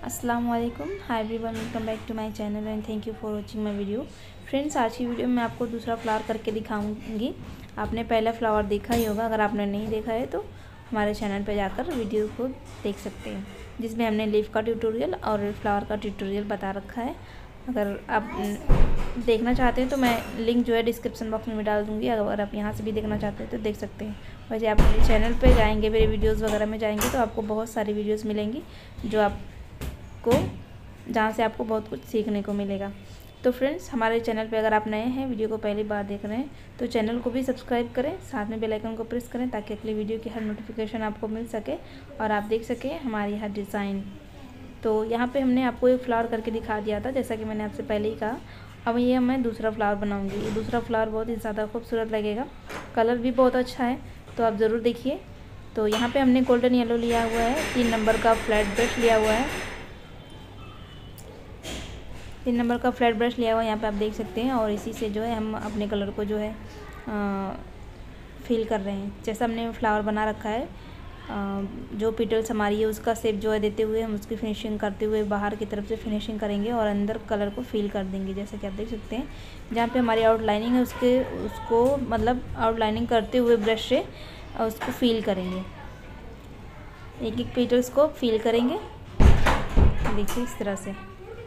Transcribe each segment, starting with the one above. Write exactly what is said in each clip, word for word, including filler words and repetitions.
अस्सलाम वालेकुम, hi everyone, welcome back to my channel and thank you for watching my video. Friends, आज की video में आपको दूसरा फ्लावर करके दिखाऊंगी। आपने पहला फ्लावर देखा ही होगा, अगर आपने नहीं देखा है तो हमारे चैनल पर जाकर वीडियो को देख सकते हैं, जिसमें हमने लीफ का ट्यूटोरियल और फ्लावर का ट्यूटोरियल बता रखा है। अगर आप देखना चाहते हैं तो मैं लिंक जो है डिस्क्रिप्शन बॉक्स में डाल दूँगी। अगर आप यहाँ से भी देखना चाहते हैं तो देख सकते हैं। वैसे आप मेरे चैनल पे जाएंगे, मेरे वीडियोस वगैरह में जाएंगे तो आपको बहुत सारी वीडियोस मिलेंगी जो आप को जहाँ से आपको बहुत कुछ सीखने को मिलेगा। तो फ्रेंड्स, हमारे चैनल पे अगर आप नए हैं, वीडियो को पहली बार देख रहे हैं, तो चैनल को भी सब्सक्राइब करें, साथ में बेल आइकन को प्रेस करें ताकि अगली वीडियो की हर नोटिफिकेशन आपको मिल सके और आप देख सकें हमारी हर डिज़ाइन। तो यहाँ पे हमने आपको एक फ्लावर करके दिखा दिया था, जैसा कि मैंने आपसे पहले ही कहा। अब ये मैं दूसरा फ्लावर बनाऊँगी। ये दूसरा फ्लावर बहुत ही ज़्यादा खूबसूरत लगेगा, कलर भी बहुत अच्छा है, तो आप ज़रूर देखिए। तो यहाँ पर हमने गोल्डन येलो लिया हुआ है, तीन नंबर का फ्लैट ब्रश लिया हुआ है तीन नंबर का फ्लैट ब्रश लिया हुआ है यहाँ पे आप देख सकते हैं। और इसी से जो है हम अपने कलर को जो है आ, फिल कर रहे हैं। जैसा हमने फ्लावर बना रखा है, आ, जो पिटल्स हमारी है उसका शेप जो है देते हुए हम उसकी फिनिशिंग करते हुए बाहर की तरफ से फिनिशिंग करेंगे और अंदर कलर को फिल कर देंगे। जैसे कि आप देख सकते हैं, जहाँ पे हमारी आउटलाइनिंग है उसके उसको मतलब आउटलाइनिंग करते हुए ब्रश से उसको फिल करेंगे। एक एक पिटल्स को फिल करेंगे, देखिए इस तरह से।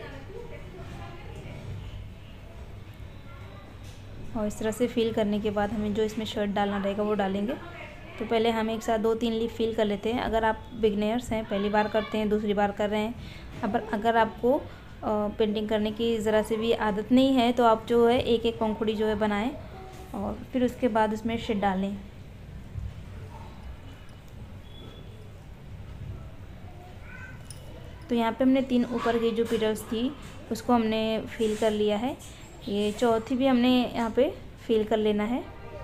और इस तरह से फिल करने के बाद हमें जो इसमें शर्ट डालना रहेगा वो डालेंगे। तो पहले हम एक साथ दो तीन लीफ फिल कर लेते हैं। अगर आप बिगनर्स हैं, पहली बार करते हैं, दूसरी बार कर रहे हैं, अब अगर आपको पेंटिंग करने की ज़रा से भी आदत नहीं है तो आप जो है एक एक पंखुड़ी जो है बनाएं और फिर उसके बाद उसमें शेड डालें। तो यहाँ पे हमने तीन ऊपर की जो पिटल्स थी उसको हमने फिल कर लिया है। ये चौथी भी हमने यहाँ पे फिल कर लेना है।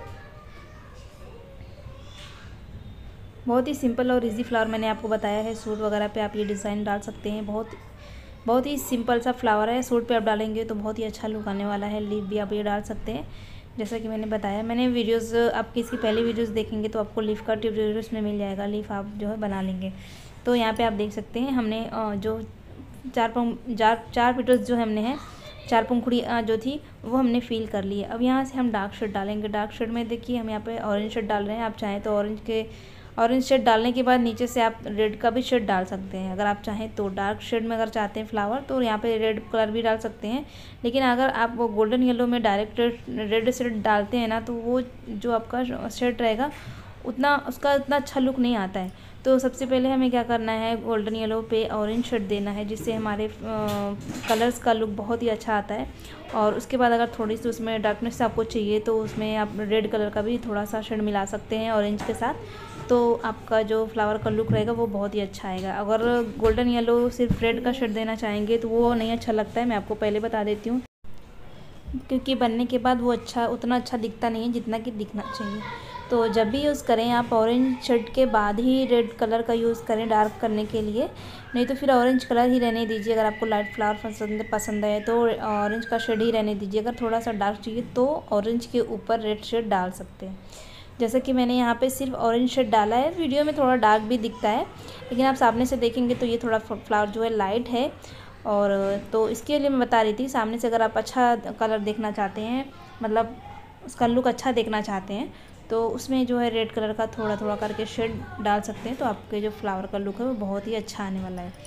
बहुत ही सिंपल और इजी फ्लावर मैंने आपको बताया है। सूट वगैरह पे आप ये डिज़ाइन डाल सकते हैं। बहुत बहुत ही सिंपल सा फ्लावर है। सूट पे आप डालेंगे तो बहुत ही अच्छा लुक आने वाला है। लीफ भी आप ये डाल सकते हैं, जैसा कि मैंने बताया। मैंने वीडियोस आपकी इसकी पहली वीडियोस देखेंगे तो आपको लीफ का ट्यूटोरियल उसमें मिल जाएगा। लीफ आप जो है बना लेंगे। तो यहाँ पे आप देख सकते हैं हमने जो चार चार चार पिटल्स जो हमने हैं, चार पंखुड़ी जो थी वो हमने फिल कर ली है। अब यहाँ से हम डार्क शेड डालेंगे। डार्क शेड में देखिए हम यहाँ पे ऑरेंज शेड डाल रहे हैं। आप चाहें तो ऑरेंज के ऑरेंज शेड डालने के बाद नीचे से आप रेड का भी शेड डाल सकते हैं। अगर आप चाहें तो डार्क शेड में अगर चाहते हैं फ्लावर तो यहाँ पे रेड कलर भी डाल सकते हैं। लेकिन अगर आप वो गोल्डन येलो में डायरेक्ट रेड शेड डालते हैं ना, तो वो जो आपका शेड रहेगा उतना उसका उतना अच्छा लुक नहीं आता है। तो सबसे पहले हमें क्या करना है, गोल्डन येलो पे ऑरेंज शेड देना है, जिससे हमारे कलर्स का लुक बहुत ही अच्छा आता है। और उसके बाद अगर थोड़ी सी उसमें डार्कनेस आपको चाहिए तो उसमें आप रेड कलर का भी थोड़ा सा शेड मिला सकते हैं ऑरेंज के साथ। तो आपका जो फ्लावर का लुक रहेगा वो बहुत ही अच्छा आएगा। अगर गोल्डन येलो सिर्फ रेड का शेड देना चाहेंगे तो वो नहीं अच्छा लगता है, मैं आपको पहले बता देती हूँ, क्योंकि बनने के बाद वो अच्छा उतना अच्छा दिखता नहीं है जितना कि दिखना चाहिए। तो जब भी यूज़ करें आप ऑरेंज शेड के बाद ही रेड कलर का यूज़ करें डार्क करने के लिए, नहीं तो फिर ऑरेंज कलर ही रहने दीजिए। अगर आपको लाइट फ्लावर पसंद पसंद है तो ऑरेंज का शेड ही रहने दीजिए। अगर थोड़ा सा डार्क चाहिए तो ऑरेंज के ऊपर रेड शेड डाल सकते हैं। जैसा कि मैंने यहाँ पे सिर्फ ऑरेंज शेड डाला है। वीडियो में थोड़ा डार्क भी दिखता है, लेकिन आप सामने से देखेंगे तो ये थोड़ा फ्लावर जो है लाइट है। और तो इसके लिए मैं बता रही थी, सामने से अगर आप अच्छा कलर देखना चाहते हैं, मतलब उसका लुक अच्छा देखना चाहते हैं, तो उसमें जो है रेड कलर का थोड़ा थोड़ा करके शेड डाल सकते हैं। तो आपके जो फ्लावर का लुक है वो बहुत ही अच्छा आने वाला है।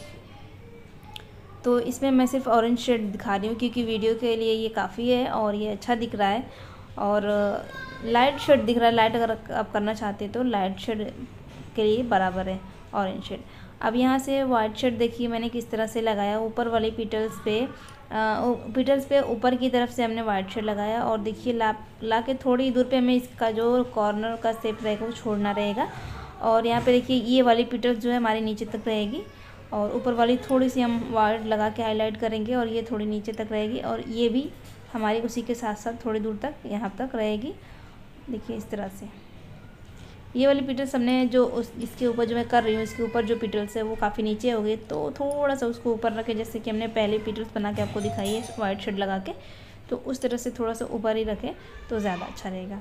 तो इसमें मैं सिर्फ ऑरेंज शेड दिखा रही हूँ क्योंकि वीडियो के लिए ये काफ़ी है और ये अच्छा दिख रहा है। और लाइट शेड दिख रहा है। लाइट अगर आप करना चाहते हैं तो लाइट शेड के लिए बराबर है ऑरेंज शेड। अब यहाँ से वाइट शेड देखिए मैंने किस तरह से लगाया। ऊपर वाले पिटल्स पे पिटल्स पे ऊपर की तरफ से हमने वाइट शेड लगाया और देखिए ला ला के थोड़ी दूर पे हमें इसका जो कॉर्नर का शेप रहेगा वो छोड़ना रहेगा। और यहाँ पे देखिए ये वाली पिटल्स जो है हमारी नीचे तक रहेगी और ऊपर वाली थोड़ी सी हम वाइट लगा के हाईलाइट करेंगे और ये थोड़ी नीचे तक रहेगी और ये भी हमारी उसी के साथ साथ थोड़ी दूर तक यहाँ तक रहेगी। देखिए इस तरह से ये वाली पिटल्स हमने जो उस इसके ऊपर जो मैं कर रही हूँ, इसके ऊपर जो पिटल्स है वो काफ़ी नीचे हो गए, तो थोड़ा सा उसको ऊपर रखें, जैसे कि हमने पहले पिटल्स बना के आपको दिखाई है वाइट शेड लगा के, तो उस तरह से थोड़ा सा ऊपर ही रखें तो ज़्यादा अच्छा रहेगा।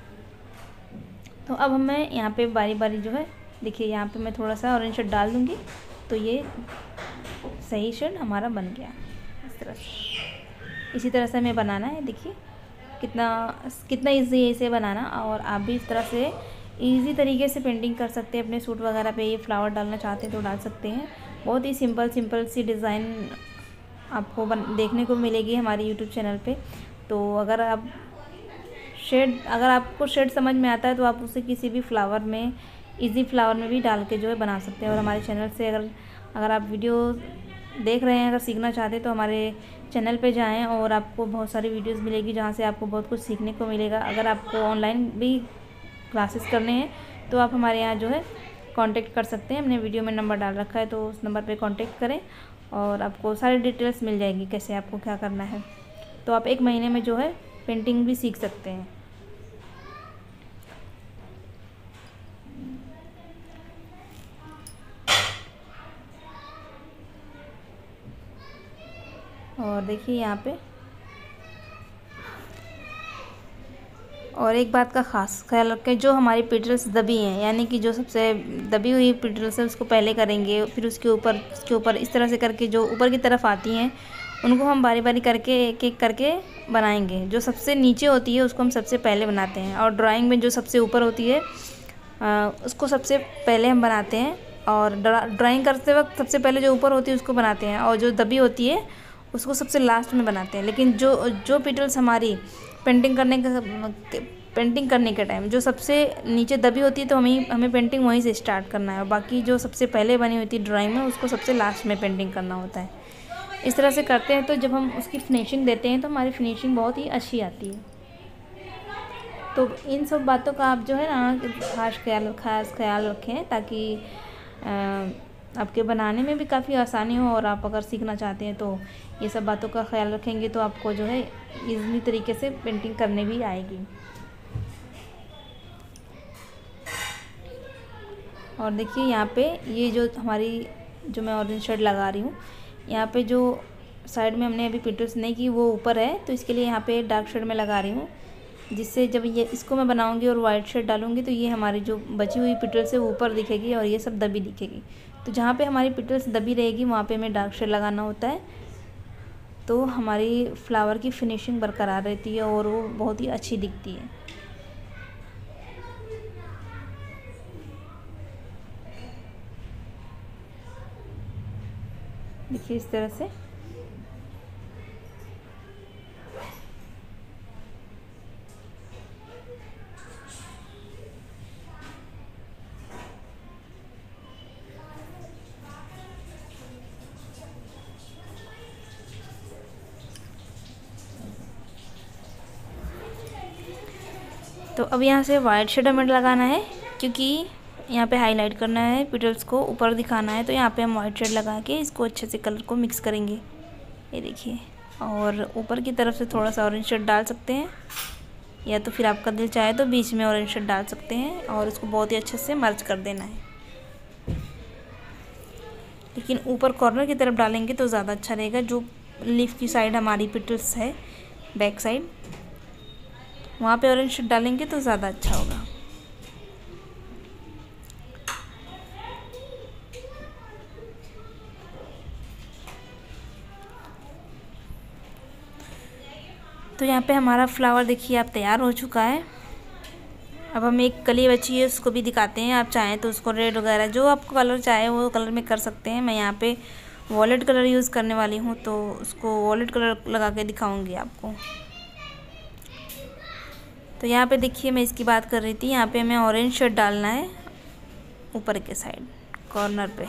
तो अब मैं यहाँ पे बारी बारी जो है देखिए यहाँ पे मैं थोड़ा सा ऑरेंज शेड डाल दूँगी तो ये सही शेड हमारा बन गया इस तरह से। इसी तरह से हमें बनाना है। देखिए कितना कितना ईजी है इसे बनाना, और आप भी इस तरह से इजी तरीके से पेंटिंग कर सकते हैं। अपने सूट वगैरह पे ये फ्लावर डालना चाहते हैं तो डाल सकते हैं। बहुत ही सिंपल सिंपल सी डिज़ाइन आपको बन देखने को मिलेगी हमारे यूट्यूब चैनल पे। तो अगर आप शेड अगर आपको शेड समझ में आता है तो आप उसे किसी भी फ्लावर में, इजी फ्लावर में भी डाल के जो है बना सकते हैं। और हमारे चैनल से अगर अगर आप वीडियो देख रहे हैं, अगर सीखना चाहते हैं तो हमारे चैनल पे जाएं और आपको बहुत सारी वीडियोस मिलेगी जहाँ से आपको बहुत कुछ सीखने को मिलेगा। अगर आपको ऑनलाइन भी क्लासेस करने हैं तो आप हमारे यहाँ जो है कांटेक्ट कर सकते हैं। हमने वीडियो में नंबर डाल रखा है, तो उस नंबर पे कांटेक्ट करें और आपको सारी डिटेल्स मिल जाएगी कैसे आपको क्या करना है। तो आप एक महीने में जो है पेंटिंग भी सीख सकते हैं। और देखिए यहाँ पे और एक बात का ख़ास ख्याल रखें, जो हमारी पिटल्स दबी हैं, यानी कि जो सबसे दबी हुई पिटल्स है उसको पहले करेंगे, फिर उसके ऊपर उसके ऊपर इस तरह से करके जो ऊपर की तरफ आती हैं उनको हम बारी बारी करके एक एक करके बनाएंगे। जो सबसे नीचे होती है उसको हम सबसे पहले बनाते हैं, और ड्राइंग में जो सबसे ऊपर होती है आ, उसको सबसे पहले हम बनाते हैं। और ड्राइंग करते वक्त सबसे पहले जो ऊपर होती है उसको बनाते हैं, और जो दबी होती है उसको सबसे लास्ट में बनाते हैं। लेकिन जो जो पिटल्स हमारी पेंटिंग करने का पेंटिंग करने के टाइम जो सबसे नीचे दबी होती है तो हमें हमें पेंटिंग वहीं से स्टार्ट करना है, और बाकी जो सबसे पहले बनी होती है ड्राइंग में उसको सबसे लास्ट में पेंटिंग करना होता है। इस तरह से करते हैं तो जब हम उसकी फिनिशिंग देते हैं तो हमारी फिनिशिंग बहुत ही अच्छी आती है। तो इन सब बातों का आप जो है ना खास ख्याल खास ख्याल रखें, ताकि आपके बनाने में भी काफ़ी आसानी हो। और आप अगर सीखना चाहते हैं तो ये सब बातों का ख्याल रखेंगे तो आपको जो है इजीली तरीके से पेंटिंग करने भी आएगी। और देखिए यहाँ पे ये जो हमारी जो मैं ऑरेंज शेड लगा रही हूँ, यहाँ पे जो साइड में हमने अभी पिटल्स नहीं की वो ऊपर है, तो इसके लिए यहाँ पे डार्क शेड में लगा रही हूँ, जिससे जब ये इसको मैं बनाऊंगी और वाइट शेड डालूंगी तो ये हमारी जो बची हुई पिटल्स है वो ऊपर दिखेगी और ये सब दबी दिखेगी। तो जहाँ पे हमारी पिटल्स दबी रहेगी वहाँ पे हमें डार्क शेड लगाना होता है, तो हमारी फ्लावर की फिनिशिंग बरकरार रहती है और वो बहुत ही अच्छी दिखती है। देखिए इस तरह से। तो अब यहाँ से वाइट शेड हमें लगाना है, क्योंकि यहाँ पे हाईलाइट करना है, पिटल्स को ऊपर दिखाना है। तो यहाँ पे हम वाइट शेड लगा के इसको अच्छे से कलर को मिक्स करेंगे। ये देखिए, और ऊपर की तरफ से थोड़ा सा ऑरेंज शेड डाल सकते हैं, या तो फिर आपका दिल चाहे तो बीच में ऑरेंज शेड डाल सकते हैं, और इसको बहुत ही अच्छे से मर्ज कर देना है। लेकिन ऊपर कॉर्नर की तरफ डालेंगे तो ज़्यादा अच्छा रहेगा। जो लीफ की साइड हमारी पिटल्स है, बैक साइड, वहाँ पे ऑरेंज शेड डालेंगे तो ज़्यादा अच्छा होगा। तो यहाँ पे हमारा फ्लावर देखिए आप तैयार हो चुका है। अब हम एक कली बची है उसको भी दिखाते हैं। आप चाहें तो उसको रेड वगैरह जो आपको कलर चाहे वो कलर में कर सकते हैं। मैं यहाँ पे वॉलेट कलर यूज़ करने वाली हूँ, तो उसको वॉलेट कलर लगा के दिखाऊंगी आपको। तो यहाँ पे देखिए मैं इसकी बात कर रही थी, यहाँ पे हमें ऑरेंज शेड डालना है ऊपर के साइड कॉर्नर पे।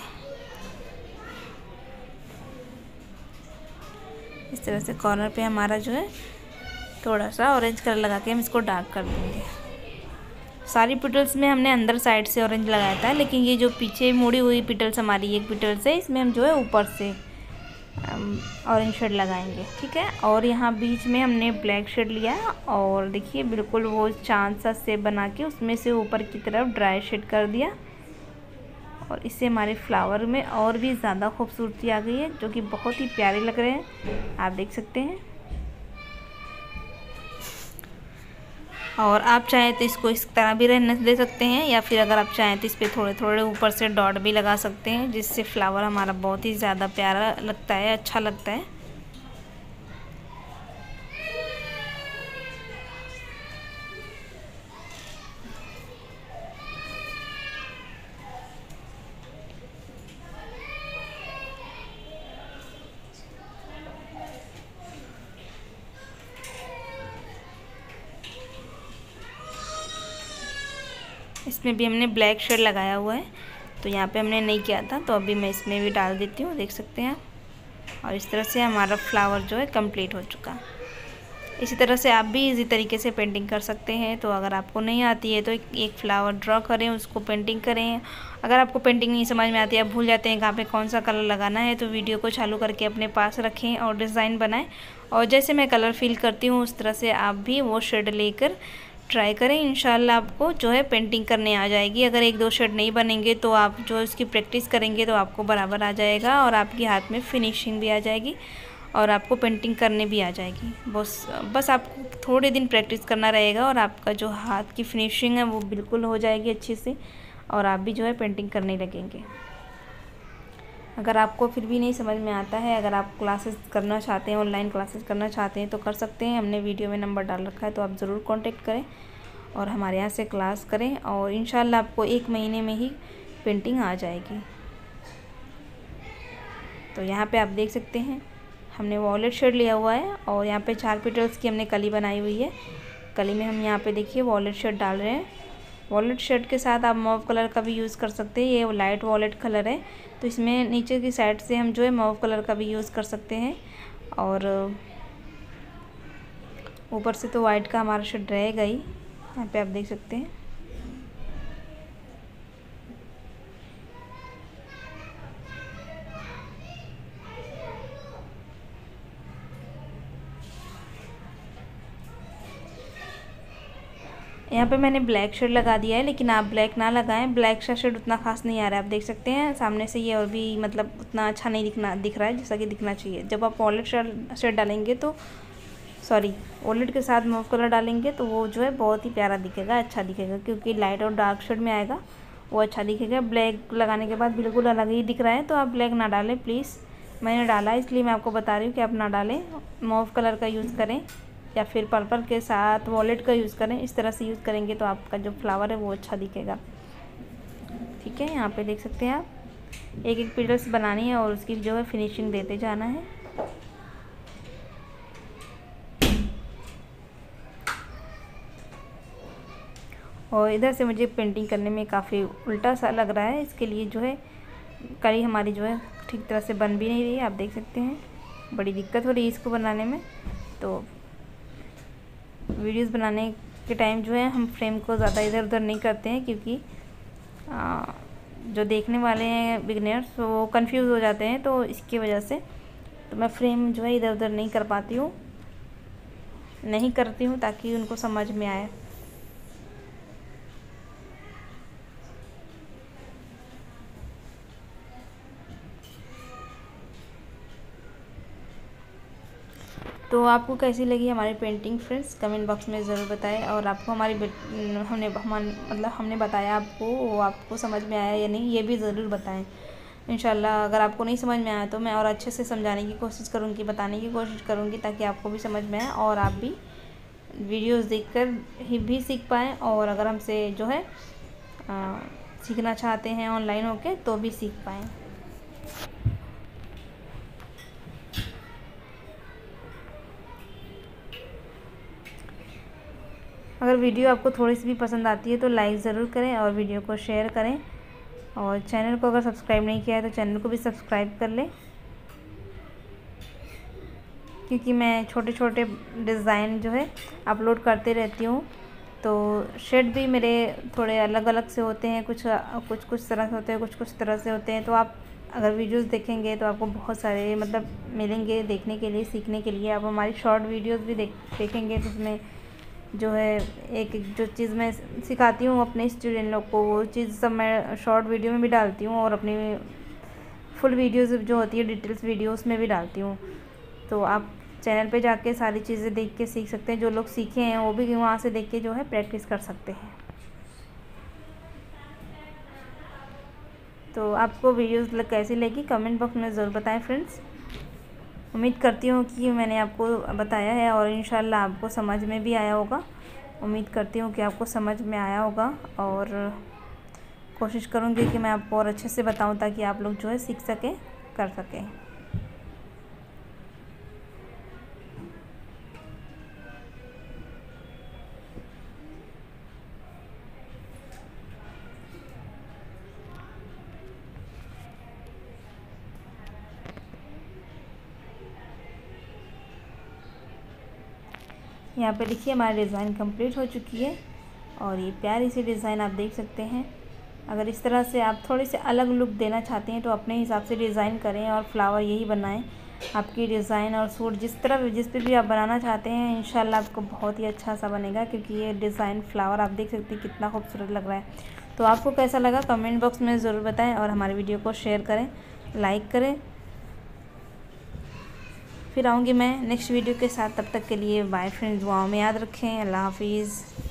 इस तरह से कॉर्नर पे हमारा जो है थोड़ा सा ऑरेंज कलर लगा के हम इसको डार्क कर देंगे। सारी पिटल्स में हमने अंदर साइड से ऑरेंज लगाया था, लेकिन ये जो पीछे मुड़ी हुई पिटल्स हमारी एक पिटल्स है, इसमें हम जो है ऊपर से ऑरेंज शेड लगाएंगे। ठीक है, और यहाँ बीच में हमने ब्लैक शेड लिया और देखिए बिल्कुल वो चांद सा शेप बना के उसमें से ऊपर की तरफ ड्राई शेड कर दिया, और इससे हमारे फ्लावर में और भी ज़्यादा खूबसूरती आ गई है, जो कि बहुत ही प्यारे लग रहे हैं। आप देख सकते हैं। और आप चाहें तो इसको इस तरह भी रहने दे सकते हैं, या फिर अगर आप चाहें तो इस पर थोड़े थोड़े ऊपर से डॉट भी लगा सकते हैं, जिससे फ्लावर हमारा बहुत ही ज़्यादा प्यारा लगता है, अच्छा लगता है। इसमें भी हमने ब्लैक शेड लगाया हुआ है, तो यहाँ पे हमने नहीं किया था, तो अभी मैं इसमें भी डाल देती हूँ, देख सकते हैं आप। और इस तरह से हमारा फ्लावर जो है कंप्लीट हो चुका। इसी तरह से आप भी इजी तरीके से पेंटिंग कर सकते हैं। तो अगर आपको नहीं आती है तो एक, एक फ्लावर ड्रॉ करें, उसको पेंटिंग करें। अगर आपको पेंटिंग नहीं समझ में आती है, आप भूल जाते हैं कहाँ पे कौन सा कलर लगाना है, तो वीडियो को चालू करके अपने पास रखें और डिज़ाइन बनाएं। और जैसे मैं कलर फिल करती हूँ उस तरह से आप भी वो शेड लेकर ट्राई करें। इंशाल्लाह आपको जो है पेंटिंग करने आ जाएगी। अगर एक दो शेड नहीं बनेंगे तो आप जो इसकी प्रैक्टिस करेंगे तो आपको बराबर आ जाएगा, और आपके हाथ में फिनिशिंग भी आ जाएगी, और आपको पेंटिंग करने भी आ जाएगी। बस बस आपको थोड़े दिन प्रैक्टिस करना रहेगा, और आपका जो हाथ की फिनिशिंग है वो बिल्कुल हो जाएगी अच्छे से, और आप भी जो है पेंटिंग करने लगेंगे। अगर आपको फिर भी नहीं समझ में आता है, अगर आप क्लासेस करना चाहते हैं, ऑनलाइन क्लासेस करना चाहते हैं तो कर सकते हैं। हमने वीडियो में नंबर डाल रखा है, तो आप ज़रूर कांटेक्ट करें और हमारे यहाँ से क्लास करें, और इंशाल्लाह आपको एक महीने में ही पेंटिंग आ जाएगी। तो यहाँ पे आप देख सकते हैं हमने वॉलेट शेड लिया हुआ है, और यहाँ पे चार पेटल्स की हमने कली बनाई हुई है। कली में हम यहाँ पे देखिए वॉलेट शेड डाल रहे हैं। वॉलेट शेड के साथ आप मॉव कलर का भी यूज़ कर सकते हैं। ये लाइट वॉलेट कलर है, तो इसमें नीचे की साइड से हम जो है मॉव कलर का भी यूज़ कर सकते हैं, और ऊपर से तो वाइट का हमारा शेड रहेगा ही। यहाँ पे आप देख सकते हैं। यहाँ पे मैंने ब्लैक शेड लगा दिया है, लेकिन आप ब्लैक ना लगाएं, ब्लैक का शेड उतना खास नहीं आ रहा है। आप देख सकते हैं सामने से ये और भी मतलब उतना अच्छा नहीं दिखना दिख रहा है जैसा कि दिखना चाहिए। जब आप वॉलेट शेड शेड डालेंगे तो सॉरी वॉलेट के साथ मॉव कलर डालेंगे तो वो जो है बहुत ही प्यारा दिखेगा, अच्छा दिखेगा, क्योंकि लाइट और डार्क शेड में आएगा वो अच्छा दिखेगा। ब्लैक लगाने के बाद बिल्कुल अलग ही दिख रहा है, तो आप ब्लैक ना डालें प्लीज़। मैंने डाला इसलिए मैं आपको बता रही हूँ कि आप ना डालें, मॉव कलर का यूज़ करें, या फिर पर्पल के साथ वॉलेट का यूज़ करें। इस तरह से यूज़ करेंगे तो आपका जो फ्लावर है वो अच्छा दिखेगा। ठीक है, यहाँ पे देख सकते हैं आप एक एक पेटल्स बनानी है और उसकी जो है फिनिशिंग देते जाना है। और इधर से मुझे पेंटिंग करने में काफ़ी उल्टा सा लग रहा है, इसके लिए जो है कली हमारी जो है ठीक तरह से बन भी नहीं रही है। आप देख सकते हैं बड़ी दिक्कत हो रही है इसको बनाने में। तो वीडियोस बनाने के टाइम जो है हम फ्रेम को ज़्यादा इधर उधर नहीं करते हैं, क्योंकि आ, जो देखने वाले हैं बिगनर्स वो कंफ्यूज हो जाते हैं, तो इसकी वजह से तो मैं फ्रेम जो है इधर उधर नहीं कर पाती हूँ नहीं करती हूँ ताकि उनको समझ में आए। तो आपको कैसी लगी हमारी पेंटिंग फ्रेंड्स, कमेंट बॉक्स में ज़रूर बताएं। और आपको हमारी हमने हम मतलब हमने बताया आपको वो आपको समझ में आया या नहीं, ये भी ज़रूर बताएं। इंशाल्लाह अगर आपको नहीं समझ में आया तो मैं और अच्छे से समझाने की कोशिश करूँगी, बताने की कोशिश करूँगी, ताकि आपको भी समझ में आए और आप भी वीडियोज़ देख कर ही भी सीख पाएँ। और अगर हमसे जो है आ, सीखना चाहते हैं ऑनलाइन होके तो भी सीख पाएँ। अगर वीडियो आपको थोड़ी सी भी पसंद आती है तो लाइक ज़रूर करें और वीडियो को शेयर करें, और चैनल को अगर सब्सक्राइब नहीं किया है तो चैनल को भी सब्सक्राइब कर लें, क्योंकि मैं छोटे छोटे डिज़ाइन जो है अपलोड करते रहती हूँ। तो शेड भी मेरे थोड़े अलग अलग से होते हैं, कुछ कुछ कुछ तरह से होते हैं, कुछ कुछ तरह से होते हैं। तो आप अगर वीडियोस देखेंगे तो आपको बहुत सारे मतलब मिलेंगे देखने के लिए, सीखने के लिए। आप हमारी शॉर्ट वीडियोस भी देख देखेंगे तो उसमें जो है एक एक जो चीज़ मैं सिखाती हूँ अपने स्टूडेंट लोग को, वो चीज़ सब मैं शॉर्ट वीडियो में भी डालती हूँ, और अपनी फुल वीडियोस जो होती है डिटेल्स वीडियोस में भी डालती हूँ। तो आप चैनल पे जाके सारी चीज़ें देख के सीख सकते हैं। जो लोग सीखे हैं वो भी वहाँ से देख के जो है प्रैक्टिस कर सकते हैं। तो आपको वीडियोस कैसी लगी कमेंट बॉक्स में ज़रूर बताएं फ्रेंड्स। उम्मीद करती हूँ कि मैंने आपको बताया है और इंशाल्लाह आपको समझ में भी आया होगा। उम्मीद करती हूँ कि आपको समझ में आया होगा और कोशिश करूँगी कि मैं आपको और अच्छे से बताऊँ ताकि आप लोग जो है सीख सकें, कर सकें। यहाँ पे देखिए हमारी डिज़ाइन कंप्लीट हो चुकी है और ये प्यारी सी डिज़ाइन आप देख सकते हैं। अगर इस तरह से आप थोड़ी सी अलग लुक देना चाहते हैं तो अपने हिसाब से डिज़ाइन करें और फ्लावर यही बनाएं। आपकी डिज़ाइन और सूट जिस तरह जिस पे भी आप बनाना चाहते हैं इंशाल्लाह आपको बहुत ही अच्छा सा बनेगा, क्योंकि ये डिज़ाइन फ्लावर आप देख सकते हैं कितना खूबसूरत लग रहा है। तो आपको कैसा लगा कमेंट बॉक्स में ज़रूर बताएँ और हमारे वीडियो को शेयर करें, लाइक करें। फिर आऊँगी मैं नेक्स्ट वीडियो के साथ, तब तक के लिए बाय फ्रेंड्स, दुआओं में याद रखें। अल्लाह हाफिज़।